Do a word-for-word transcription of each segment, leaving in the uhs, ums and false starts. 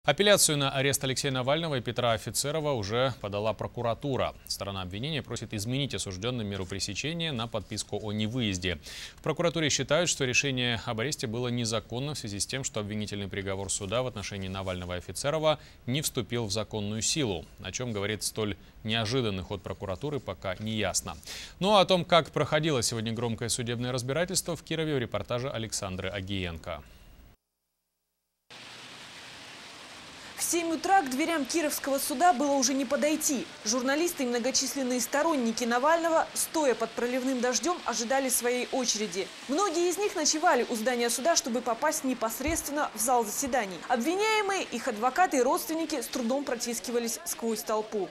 Апелляцию на арест Алексея Навального и Петра Офицерова уже подала прокуратура. Сторона обвинения просит изменить осужденным меру пресечения на подписку о невыезде. В прокуратуре считают, что решение об аресте было незаконно в связи с тем, что обвинительный приговор суда в отношении Навального и Офицерова не вступил в законную силу. О чем говорит столь неожиданный ход прокуратуры, пока не ясно. Ну а о том, как проходило сегодня громкое судебное разбирательство в Кирове, в репортаже Александры Агиенко. В семь утра к дверям Кировского суда было уже не подойти. Журналисты и многочисленные сторонники Навального, стоя под проливным дождем, ожидали своей очереди. Многие из них ночевали у здания суда, чтобы попасть непосредственно в зал заседаний. Обвиняемые, их адвокаты и родственники с трудом протискивались сквозь толпу.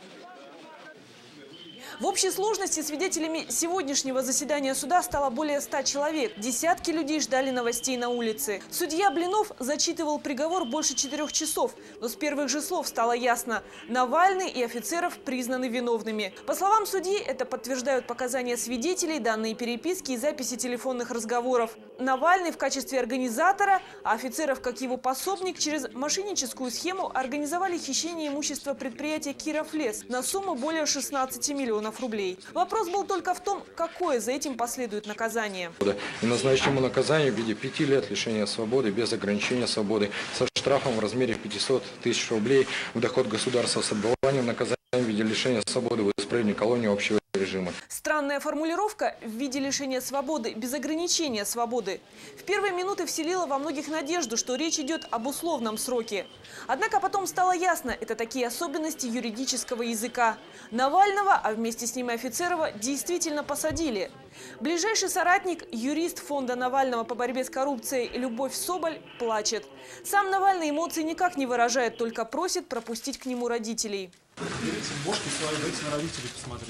В общей сложности свидетелями сегодняшнего заседания суда стало более ста человек. Десятки людей ждали новостей на улице. Судья Блинов зачитывал приговор больше четырех часов. Но с первых же слов стало ясно – Навальный и Офицеров признаны виновными. По словам судьи, это подтверждают показания свидетелей, данные переписки и записи телефонных разговоров. Навальный в качестве организатора, а Офицеров как его пособник через мошенническую схему организовали хищение имущества предприятия «Кировлес» на сумму более шестнадцати миллионов рублей. Вопрос был только в том, какое за этим последует наказание. И назначим ему наказание в виде пяти лет лишения свободы без ограничения свободы со штрафом в размере пятисот тысяч рублей в доход государства с отбыванием наказания в виде лишения свободы в исправлении колонии общего режима. Странная формулировка в виде лишения свободы без ограничения свободы в первые минуты вселила во многих надежду, что речь идет об условном сроке. Однако потом стало ясно, это такие особенности юридического языка. Навального, а вместе с ним и Офицерова, действительно посадили. Ближайший соратник, юрист фонда Навального по борьбе с коррупцией Любовь Соболь, плачет. Сам Навальный эмоции никак не выражает, только просит пропустить к нему родителей. Бошки свои, дайте на родителей посмотреть.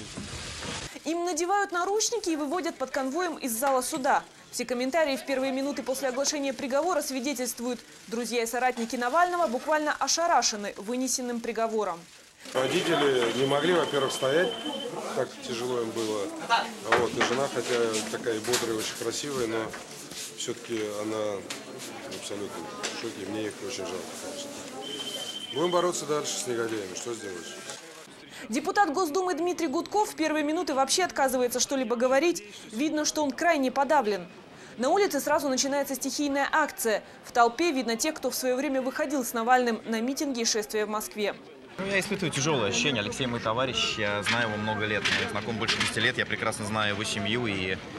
Им надевают наручники и выводят под конвоем из зала суда. Все комментарии в первые минуты после оглашения приговора свидетельствуют. Друзья и соратники Навального буквально ошарашены вынесенным приговором. Родители не могли, во-первых, стоять, так тяжело им было. А вот, и жена, хотя такая бодрая, очень красивая, но все-таки она абсолютно в шоке. Мне их очень жалко, конечно. Будем бороться дальше с негодяями. Что сделаешь? Депутат Госдумы Дмитрий Гудков в первые минуты вообще отказывается что-либо говорить. Видно, что он крайне подавлен. На улице сразу начинается стихийная акция. В толпе видно тех, кто в свое время выходил с Навальным на митинги и шествия в Москве. Ну, я испытываю тяжелое ощущение. Алексей мой товарищ, я знаю его много лет. Мы знакомы больше десяти лет, я прекрасно знаю его семью. И, э,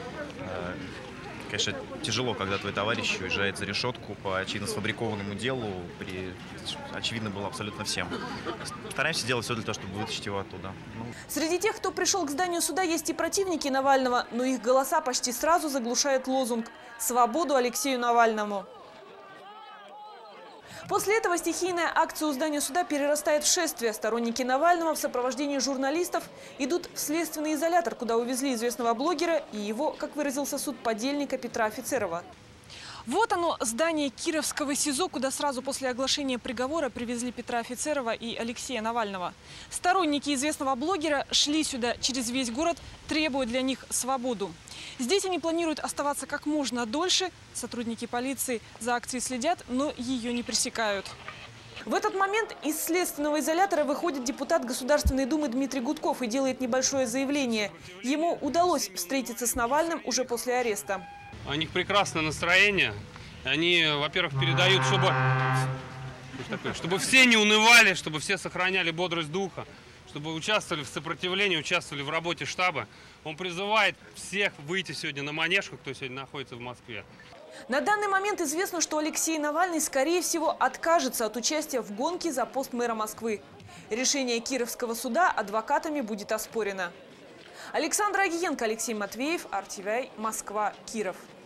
конечно, тяжело, когда твой товарищ уезжает за решетку по очевидно сфабрикованному делу. При... Очевидно было абсолютно всем. Стараемся делать все для того, чтобы вытащить его оттуда. Ну... Среди тех, кто пришел к зданию суда, есть и противники Навального, но их голоса почти сразу заглушает лозунг «Свободу Алексею Навальному». После этого стихийная акция у здания суда перерастает в шествие. Сторонники Навального в сопровождении журналистов идут в следственный изолятор, куда увезли известного блогера и его, как выразился суд, подельника Петра Офицерова. Вот оно, здание Кировского СИЗО, куда сразу после оглашения приговора привезли Петра Офицерова и Алексея Навального. Сторонники известного блогера шли сюда через весь город, требуя для них свободу. Здесь они планируют оставаться как можно дольше. Сотрудники полиции за акцией следят, но ее не пресекают. В этот момент из следственного изолятора выходит депутат Государственной Думы Дмитрий Гудков и делает небольшое заявление. Ему удалось встретиться с Навальным уже после ареста. У них прекрасное настроение. Они, во-первых, передают, чтобы, чтобы все не унывали, чтобы все сохраняли бодрость духа, чтобы участвовали в сопротивлении, участвовали в работе штаба. Он призывает всех выйти сегодня на манежку, кто сегодня находится в Москве. На данный момент известно, что Алексей Навальный, скорее всего, откажется от участия в гонке за пост мэра Москвы. Решение Кировского суда адвокатами будет оспорено. Александра Агиенко, Алексей Матвеев, эр тэ вэ, Москва, Киров.